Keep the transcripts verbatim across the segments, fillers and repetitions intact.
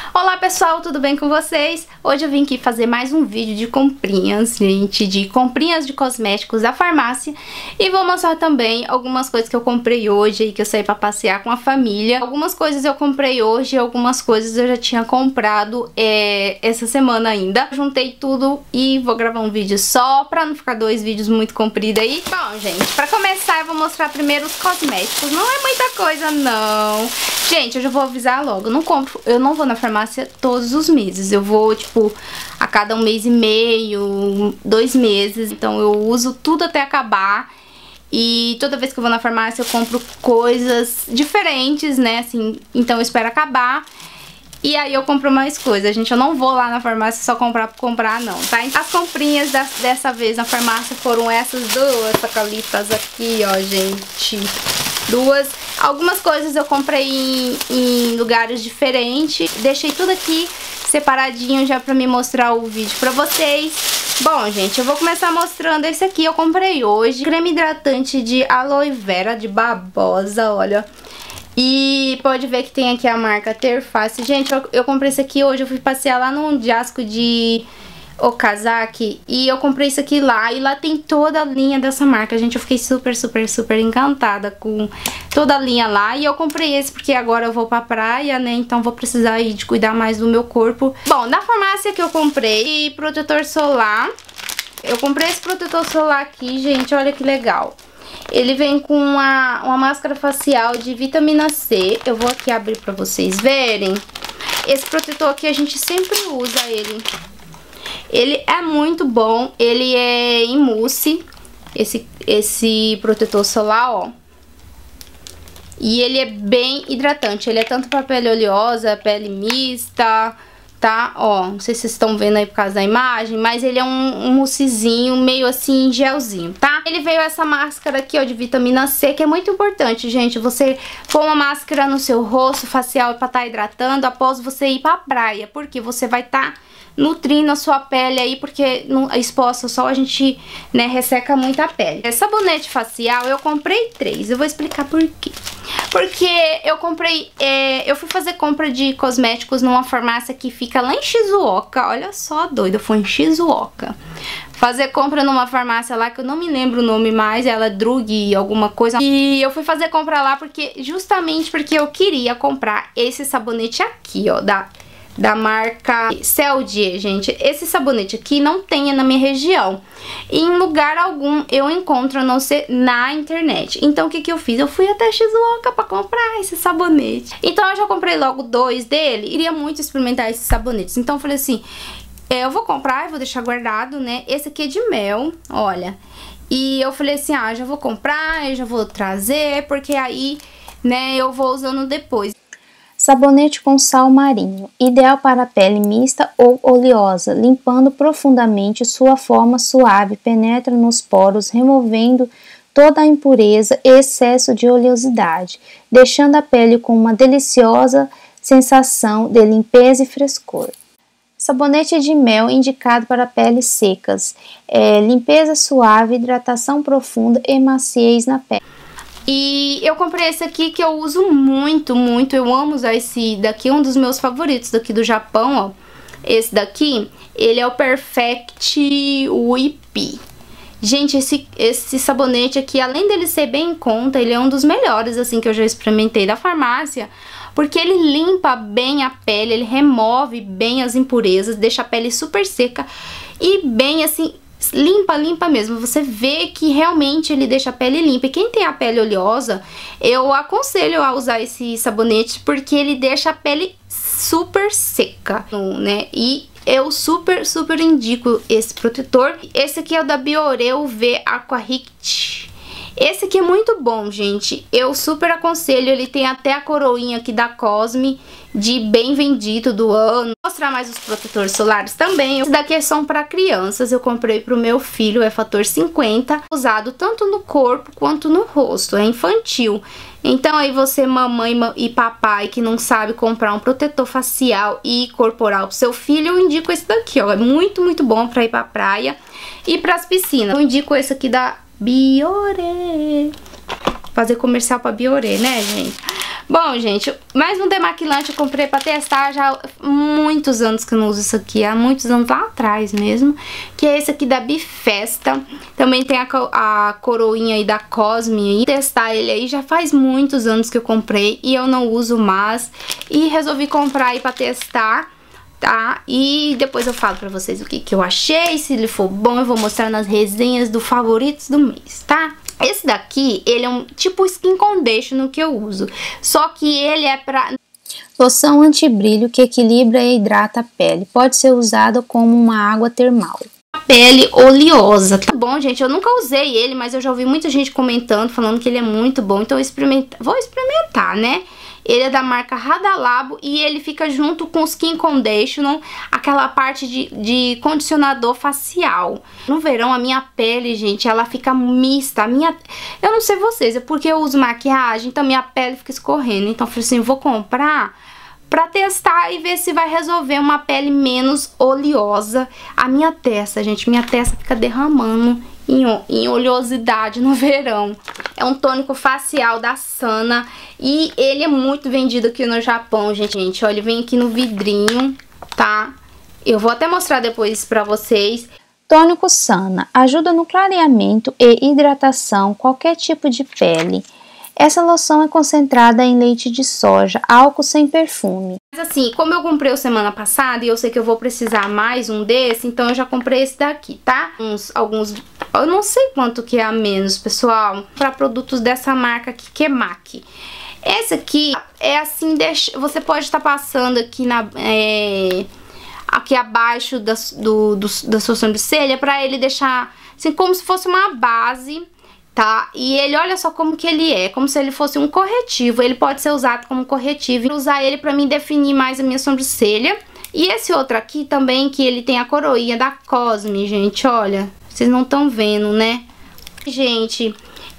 Olá pessoal, tudo bem com vocês? Hoje eu vim aqui fazer mais um vídeo de comprinhas, gente, de comprinhas de cosméticos da farmácia. E vou mostrar também algumas coisas que eu comprei hoje e que eu saí pra passear com a família. Algumas coisas eu comprei hoje e algumas coisas eu já tinha comprado é, essa semana ainda. Juntei tudo e vou gravar um vídeo só pra não ficar dois vídeos muito compridos aí. Bom, gente, pra começar eu vou mostrar primeiro os cosméticos. Não é muita coisa não. Gente, eu já vou avisar logo, eu não compro, eu não vou na farmácia todos os meses. Eu vou, tipo, a cada um mês e meio, dois meses. Então eu uso tudo até acabar. E toda vez que eu vou na farmácia eu compro coisas diferentes, né, assim. Então eu espero acabar e aí eu compro mais coisas, gente. Eu não vou lá na farmácia só comprar por comprar, não, tá? As comprinhas das, dessa vez na farmácia foram essas duas sacalitas aqui, ó, gente. Duas. Algumas coisas eu comprei em, em lugares diferentes. Deixei tudo aqui separadinho já pra me mostrar o vídeo pra vocês. Bom, gente, eu vou começar mostrando esse aqui. Eu comprei hoje. Creme hidratante de aloe vera de babosa, olha. E pode ver que tem aqui a marca Terface. Gente, eu, eu comprei esse aqui hoje. Eu fui passear lá num Diasco de Okazaki e eu comprei isso aqui lá. E lá tem toda a linha dessa marca. Gente, eu fiquei super, super, super encantada com toda a linha lá. E eu comprei esse porque agora eu vou pra praia, né? Então vou precisar aí de cuidar mais do meu corpo. Bom, na farmácia que eu comprei protetor solar. Eu comprei esse protetor solar aqui, gente. Olha que legal. Ele vem com uma, uma máscara facial de vitamina C. Eu vou aqui abrir pra vocês verem. Esse protetor aqui a gente sempre usa ele. Ele é muito bom. Ele é em mousse. Esse, esse protetor solar, ó. E ele é bem hidratante. Ele é tanto pra pele oleosa, pele mista, tá? Ó, não sei se vocês estão vendo aí por causa da imagem, mas ele é um, um moussezinho, meio assim, gelzinho, tá? Ele veio essa máscara aqui, ó, de vitamina C, que é muito importante, gente. Você pôr uma máscara no seu rosto facial pra estar hidratando após você ir pra praia, porque você vai estar nutrindo a sua pele aí, porque exposta ao sol a gente, né, resseca muito a pele. É, sabonete facial eu comprei três, eu vou explicar por quê. Porque eu comprei, é, eu fui fazer compra de cosméticos numa farmácia que fica lá em Shizuoka. Olha só, doida, foi em Shizuoka. Fazer compra numa farmácia lá que eu não me lembro o nome mais, ela é Drug alguma coisa. E eu fui fazer compra lá porque, justamente porque eu queria comprar esse sabonete aqui, ó, da... da marca Celdier, gente. Esse sabonete aqui não tem na minha região. Em lugar algum eu encontro, a não ser na internet. Então o que que eu fiz? Eu fui até Shizuoka pra comprar esse sabonete. Então eu já comprei logo dois dele. Iria muito experimentar esses sabonetes. Então eu falei assim, é, eu vou comprar e vou deixar guardado, né? Esse aqui é de mel, olha. E eu falei assim, ah, já vou comprar, eu já vou trazer, porque aí, né, eu vou usando depois. Sabonete com sal marinho, ideal para pele mista ou oleosa, limpando profundamente, sua forma suave penetra nos poros, removendo toda a impureza e excesso de oleosidade, deixando a pele com uma deliciosa sensação de limpeza e frescor. Sabonete de mel indicado para peles secas, é, limpeza suave, hidratação profunda e maciez na pele. E eu comprei esse aqui que eu uso muito, muito. Eu amo usar esse daqui, um dos meus favoritos daqui do Japão, ó. Esse daqui, ele é o Perfect Whip. Gente, esse, esse sabonete aqui, além dele ser bem em conta, ele é um dos melhores, assim, que eu já experimentei da farmácia. Porque ele limpa bem a pele, ele remove bem as impurezas, deixa a pele super seca e bem, assim... limpa, limpa mesmo. Você vê que realmente ele deixa a pele limpa. E quem tem a pele oleosa, eu aconselho a usar esse sabonete, porque ele deixa a pele super seca, né? E eu super, super indico esse protetor. Esse aqui é o da Biore U V Aqua Hit. Esse aqui é muito bom, gente. Eu super aconselho. Ele tem até a coroinha aqui da Cosme de bem vendido do ano. Vou mostrar mais os protetores solares também. Esse daqui é só para crianças. Eu comprei pro meu filho, é fator cinquenta. Usado tanto no corpo quanto no rosto. É infantil. Então aí você, mamãe e papai, que não sabe comprar um protetor facial e corporal pro seu filho, eu indico esse daqui, ó. É muito, muito bom pra ir pra praia e pras piscinas. Eu indico esse aqui da Biore. Fazer comercial pra Biore, né, gente? Bom, gente, mais um demaquilante eu comprei pra testar já há muitos anos que eu não uso isso aqui, há muitos anos lá atrás mesmo, que é esse aqui da Bifesta. Também tem a, a coroinha aí da Cosme aí. Testar ele aí já faz muitos anos que eu comprei e eu não uso mais, e resolvi comprar aí pra testar, tá? E depois eu falo pra vocês o que, que eu achei, se ele for bom eu vou mostrar nas resenhas do favoritos do mês, tá? Esse daqui, ele é um tipo skin conditioner que eu uso, só que ele é pra... Loção antibrilho que equilibra e hidrata a pele, pode ser usado como uma água termal. Pele oleosa, tá bom, gente? Eu nunca usei ele, mas eu já ouvi muita gente comentando, falando que ele é muito bom, então eu experimenta... vou experimentar, né? Ele é da marca Radalabo e ele fica junto com o Skin Conditioner, aquela parte de, de condicionador facial. No verão, a minha pele, gente, ela fica mista. A minha... Eu não sei vocês, é porque eu uso maquiagem, então minha pele fica escorrendo. Então eu falei assim, vou comprar pra testar e ver se vai resolver uma pele menos oleosa. A minha testa, gente, minha testa fica derramando em, em oleosidade no verão. É um tônico facial da Sana e ele é muito vendido aqui no Japão, gente. gente. Olha, ele vem aqui no vidrinho, tá? Eu vou até mostrar depois pra vocês. Tônico Sana ajuda no clareamento e hidratação qualquer tipo de pele. Essa loção é concentrada em leite de soja, álcool sem perfume. Mas assim, como eu comprei o semana passada e eu sei que eu vou precisar mais um desse, então eu já comprei esse daqui, tá? Uns, alguns, eu não sei quanto que é a menos, pessoal, para produtos dessa marca aqui, que é M A C. Esse aqui é assim, deixa, você pode estar passando aqui na... É, aqui abaixo da, do, do, da sua sobrancelha, pra ele deixar assim, como se fosse uma base, tá? E ele, olha só como que ele é, como se ele fosse um corretivo. Ele pode ser usado como corretivo. Vou usar ele pra mim definir mais a minha sobrancelha. E esse outro aqui também, que ele tem a coroinha da Cosme, gente, olha. Vocês não estão vendo, né? Gente,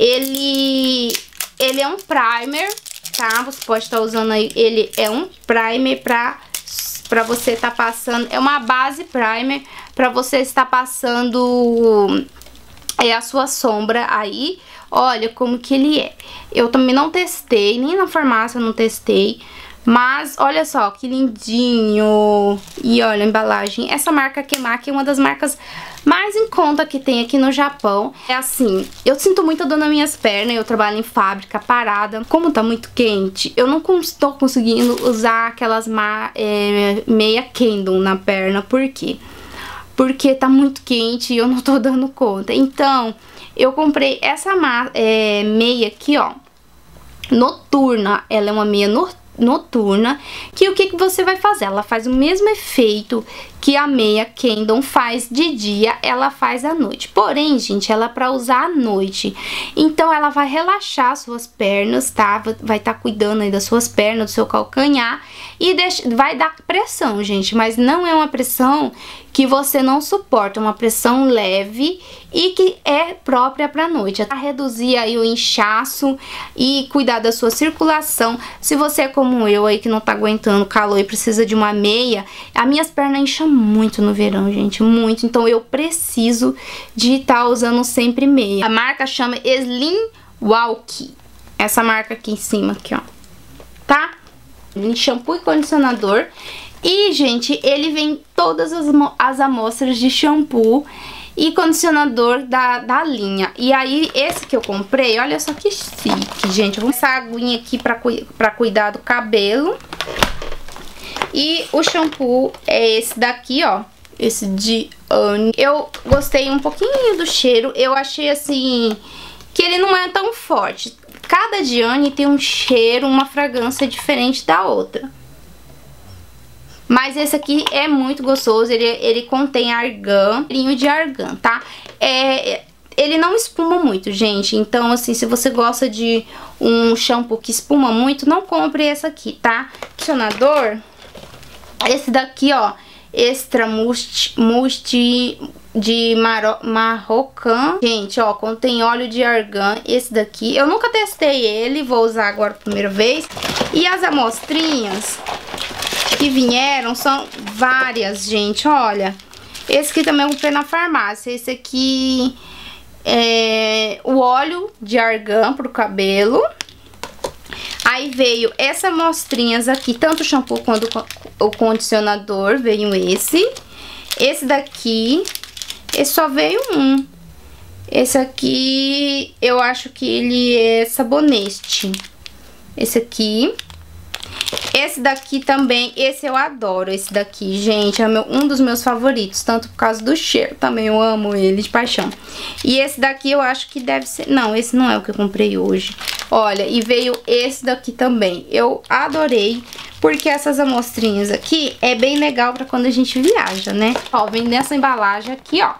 ele, ele é um primer, tá? Você pode estar usando aí, ele é um primer pra... Pra você estar passando, é uma base primer pra você estar passando é, a sua sombra aí. Olha como que ele é. Eu também não testei, nem na farmácia eu não testei. Mas olha só que lindinho. E olha a embalagem. Essa marca Kemaki é uma das marcas mais em conta que tem aqui no Japão. É assim, eu sinto muita dor nas minhas pernas. Eu trabalho em fábrica parada. Como tá muito quente, eu não estou conseguindo usar aquelas é, meia Kendon na perna. Por quê? Porque tá muito quente e eu não tô dando conta. Então, eu comprei essa é, meia aqui, ó, noturna. Ela é uma meia noturna. noturna, que o que, que você vai fazer? Ela faz o mesmo efeito que a meia Kendon faz de dia, ela faz à noite. Porém, gente, ela é pra usar à noite. Então, ela vai relaxar suas pernas, tá? Vai estar tá cuidando aí das suas pernas, do seu calcanhar e deixa, vai dar pressão, gente, mas não é uma pressão que você não suporta, uma pressão leve e que é própria pra noite. Pra reduzir aí o inchaço e cuidar da sua circulação. Se você é como eu aí que não tá aguentando calor e precisa de uma meia, as minhas pernas incham muito no verão, gente, muito. Então eu preciso de estar tá usando sempre meia. A marca chama Slim Walk. Essa marca aqui em cima, aqui, ó. Tá? Shampoo e condicionador. E, gente, ele vem todas as, as amostras de shampoo e condicionador da, da linha. E aí, esse que eu comprei, olha só que chique, gente. Eu vou usar a aguinha aqui pra, pra cuidar do cabelo. E o shampoo é esse daqui, ó. Esse de Anne. Eu gostei um pouquinho do cheiro. Eu achei, assim, que ele não é tão forte. Cada Diane tem um cheiro, uma fragrância diferente da outra. Mas esse aqui é muito gostoso, ele, ele contém argan, linho de argan, tá? É, ele não espuma muito, gente. Então, assim, se você gosta de um shampoo que espuma muito, não compre esse aqui, tá? Condicionador, esse daqui, ó, Extra Must, Must de Maro, Marrocan. Gente, ó, contém óleo de argan, esse daqui. Eu nunca testei ele, vou usar agora a primeira vez. E as amostrinhas que vieram são várias, gente, olha. Esse aqui também eu comprei na farmácia. Esse aqui é o óleo de argan pro cabelo. Aí veio essas amostrinhas aqui, tanto o shampoo quanto o condicionador, veio esse. Esse daqui, esse só veio um. Esse aqui, eu acho que ele é sabonete. Esse aqui. Esse daqui também, esse eu adoro, esse daqui, gente, é meu, um dos meus favoritos, tanto por causa do cheiro, também eu amo ele de paixão. E esse daqui eu acho que deve ser, não, esse não é o que eu comprei hoje. Olha, e veio esse daqui também, eu adorei, porque essas amostrinhas aqui é bem legal pra quando a gente viaja, né? Ó, vem nessa embalagem aqui, ó.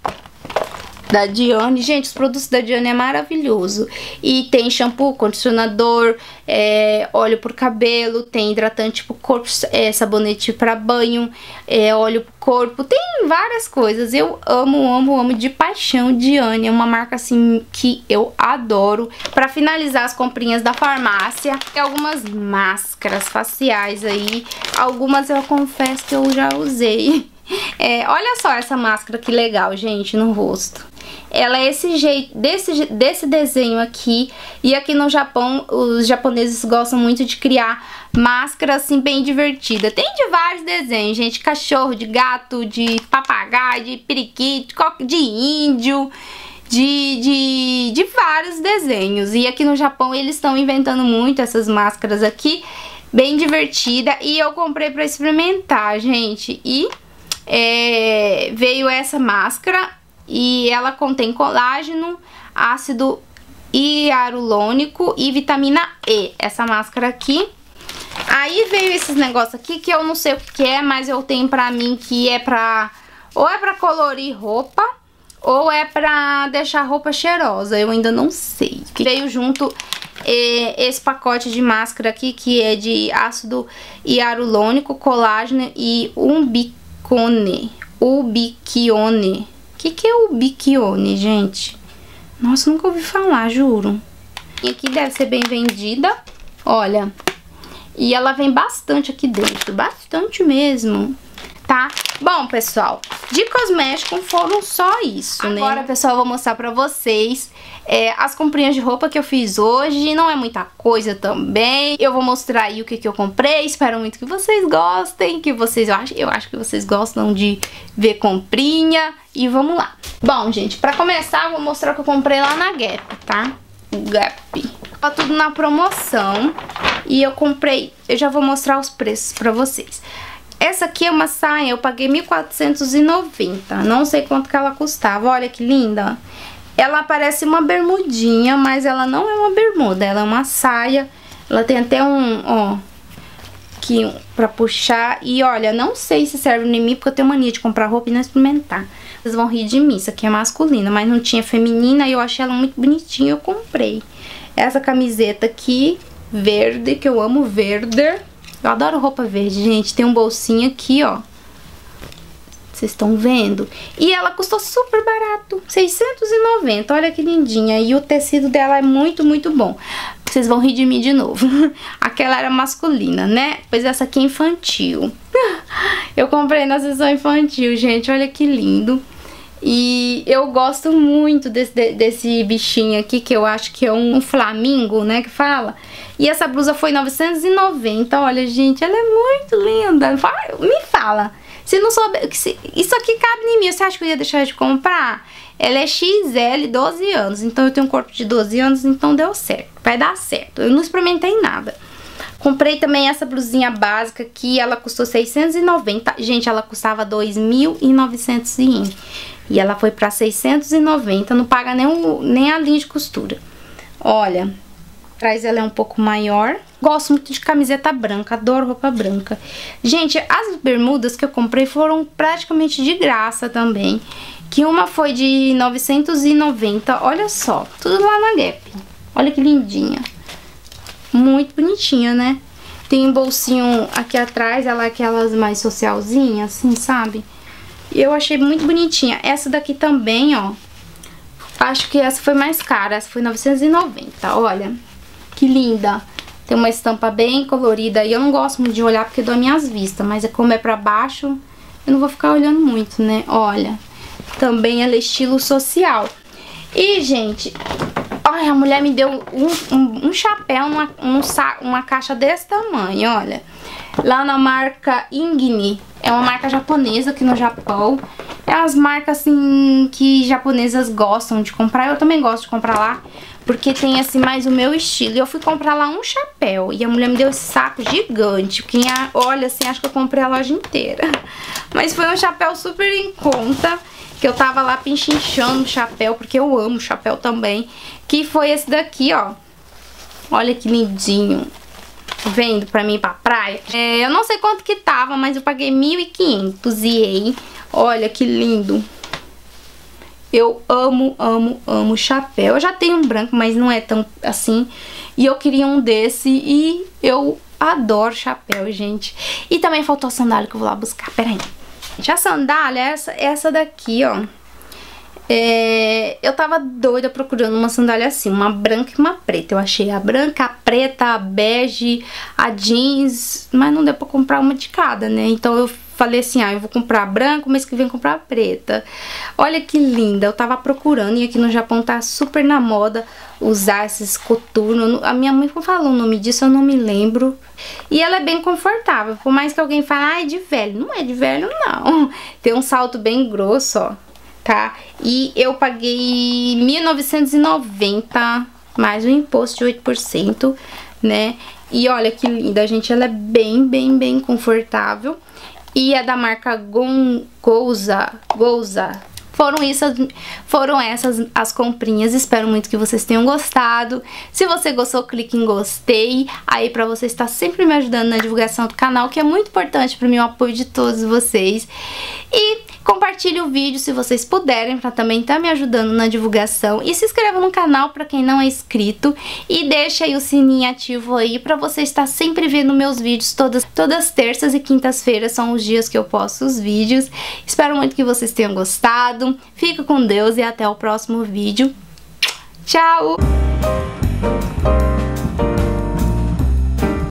Da Diane, gente, os produtos da Diane é maravilhoso. E tem shampoo, condicionador, é, óleo pro cabelo, tem hidratante pro corpo, é, sabonete pra banho, é, óleo pro corpo, tem várias coisas. Eu amo, amo, amo de paixão Diane, é uma marca assim que eu adoro. Pra finalizar as comprinhas da farmácia, tem algumas máscaras faciais aí, algumas eu confesso que eu já usei. É, olha só essa máscara que legal, gente, no rosto. Ela é esse jeito, desse, desse desenho aqui. E aqui no Japão, os japoneses gostam muito de criar máscara assim bem divertida. Tem de vários desenhos, gente. Cachorro, de gato, de papagaio, de periquito, de índio, de, de, de vários desenhos. E aqui no Japão eles estão inventando muito essas máscaras aqui, bem divertida. E eu comprei pra experimentar, gente. E é, veio essa máscara. E ela contém colágeno, ácido hialurônico e vitamina E, essa máscara aqui. Aí veio esses negócios aqui que eu não sei o que é, mas eu tenho pra mim que é pra... ou é pra colorir roupa, ou é pra deixar a roupa cheirosa, eu ainda não sei. Veio junto é, esse pacote de máscara aqui que é de ácido hialurônico, colágeno e ubiquone. Ubiquione. O que, que é o Ubiquione, gente? Nossa, nunca ouvi falar, juro. E aqui deve ser bem vendida. Olha. E ela vem bastante aqui dentro. Bastante mesmo. Tá? Bom, pessoal, de cosmético foram só isso, né? Agora, pessoal, eu vou mostrar pra vocês é, as comprinhas de roupa que eu fiz hoje. Não é muita coisa também. Eu vou mostrar aí o que, que eu comprei. Espero muito que vocês gostem. Que vocês, eu acho, eu acho que vocês gostam de ver comprinha. E vamos lá. Bom, gente, pra começar, eu vou mostrar o que eu comprei lá na Gap, tá? Gap. Tá tudo na promoção. E eu comprei... Eu já vou mostrar os preços pra vocês. Essa aqui é uma saia, eu paguei mil quatrocentos e noventa. Não sei quanto que ela custava. Olha que linda. Ela parece uma bermudinha, mas ela não é uma bermuda. Ela é uma saia. Ela tem até um, ó, aqui pra puxar. E olha, não sei se serve em mim, porque eu tenho mania de comprar roupa e não experimentar. Vocês vão rir de mim, isso aqui é masculina, mas não tinha feminina e eu achei ela muito bonitinha, eu comprei. Essa camiseta aqui, verde, que eu amo verde. Eu adoro roupa verde, gente. Tem um bolsinho aqui, ó. Vocês estão vendo? E ela custou super barato, seiscentos e noventa. Olha que lindinha. E o tecido dela é muito, muito bom. Vocês vão rir de mim de novo. Aquela era masculina, né? Pois essa aqui é infantil. Eu comprei na seção infantil, gente. Olha que lindo. E eu gosto muito desse, desse bichinho aqui, que eu acho que é um flamingo, né, que fala. E essa blusa foi novecentos e noventa, olha, gente, ela é muito linda. Me fala, se não souber, se isso aqui cabe em mim, você acha que eu ia deixar de comprar? Ela é X L, doze anos, então eu tenho um corpo de doze anos, então deu certo, vai dar certo. Eu não experimentei nada. Comprei também essa blusinha básica aqui, ela custou seiscentos e noventa. Gente, ela custava dois mil e novecentos ienes. E ela foi pra seiscentos e noventa, não paga nem, um, nem a linha de costura. Olha, atrás ela é um pouco maior. Gosto muito de camiseta branca, adoro roupa branca. Gente, as bermudas que eu comprei foram praticamente de graça também. Que uma foi de novecentos e noventa, olha só, tudo lá na Gap. Olha que lindinha. Muito bonitinha, né? Tem um bolsinho aqui atrás, ela é aquelas mais socialzinhas, assim, sabe? E eu achei muito bonitinha. Essa daqui também, ó. Acho que essa foi mais cara, essa foi novecentos e noventa, olha. Que linda. Tem uma estampa bem colorida. E eu não gosto muito de olhar porque dói minhas vistas. Mas é como é pra baixo, eu não vou ficar olhando muito, né? Olha. Também ela é estilo social. E, gente... Ó, Ai, a mulher me deu um, um, um chapéu, uma, um, uma caixa desse tamanho, olha. Lá na marca Ingni. É uma marca japonesa aqui no Japão. É umas marcas, assim, que japonesas gostam de comprar. Eu também gosto de comprar lá, porque tem, assim, mais o meu estilo. E eu fui comprar lá um chapéu. E a mulher me deu esse saco gigante. Quem olha, assim, acho que eu comprei a loja inteira. Mas foi um chapéu super em conta, que eu tava lá pinchinchando o chapéu, porque eu amo chapéu também. Que foi esse daqui, ó. Olha que lindinho. Vendo pra mim ir pra praia. É, eu não sei quanto que tava, mas eu paguei mil e quinhentos ienes. Olha que lindo. Eu amo, amo, amo chapéu. Eu já tenho um branco, mas não é tão assim. E eu queria um desse e eu adoro chapéu, gente. E também faltou a sandália que eu vou lá buscar. Pera aí. A sandália é essa, essa daqui, ó. É, eu tava doida procurando uma sandália assim, uma branca e uma preta. Eu achei a branca, a preta, a bege, a jeans, mas não deu pra comprar uma de cada, né? Então eu falei assim, ah, eu vou comprar a branca, mês que vem comprar a preta. Olha que linda, eu tava procurando e aqui no Japão tá super na moda usar esses coturnos. A minha mãe falou o nome disso, eu não me lembro. E ela é bem confortável, por mais que alguém fale, ah, é de velho. Não é de velho, não. Tem um salto bem grosso, ó. Tá? E eu paguei mil novecentos e noventa, mais um imposto de oito por cento, né? E olha que linda, gente, ela é bem, bem, bem confortável. E é da marca Gonza, Gonza. Foram, isso, foram essas as comprinhas, espero muito que vocês tenham gostado. Se você gostou, clique em gostei, aí pra você estar sempre me ajudando na divulgação do canal, que é muito importante para mim, o apoio de todos vocês. E compartilhe o vídeo se vocês puderem, pra também estar me ajudando na divulgação. E se inscreva no canal pra quem não é inscrito. E deixa aí o sininho ativo aí pra você estar sempre vendo meus vídeos. Todas, todas terças e quintas-feiras são os dias que eu posto os vídeos. Espero muito que vocês tenham gostado. Fica com Deus e até o próximo vídeo. Tchau!